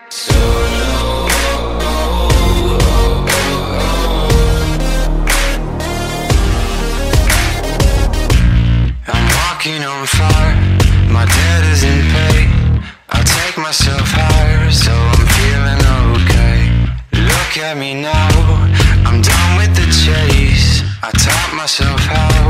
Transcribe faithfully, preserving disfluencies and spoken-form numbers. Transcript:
Solo. I'm walking on fire, my debt is in pay. I'll take myself higher, so I'm feeling okay. Look at me now, I'm done with the chase. I taught myself how